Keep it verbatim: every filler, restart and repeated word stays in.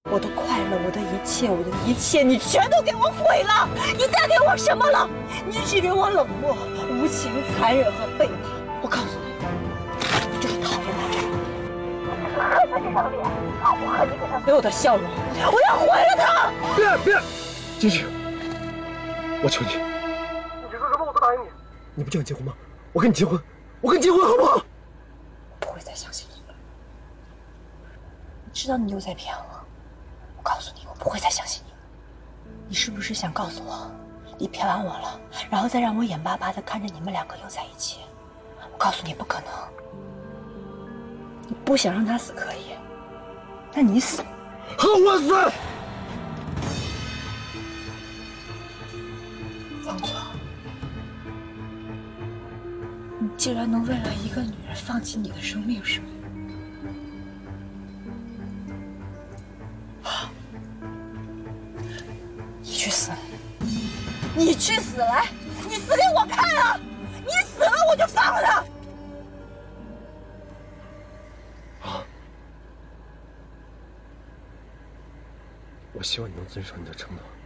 我的快乐，我的一切，我的一切，你全都给我毁了！你带给我什么了？你只给我冷漠、无情、残忍和背叛。我告诉你，你这个讨厌的人，我恨他这张脸，我恨你给他所有的笑容，我要毁了他！ 别别，晶晶，我求你，你说什么我都答应你。你不就想结婚吗？我跟你结婚，我跟你结婚好不好？ 我不会再相信你了。你知道你又在骗我。 我告诉你，我不会再相信你。你是不是想告诉我，你骗完我了，然后再让我眼巴巴地看着你们两个又在一起？我告诉你，不可能。你不想让他死可以，那你死， 和我死！ 方总，你竟然能为了一个女人放弃你的生命，是吗？ 你去死！你去死来！你死给我看啊！你死了我就放了他！ 好，我希望你能遵守你的承诺。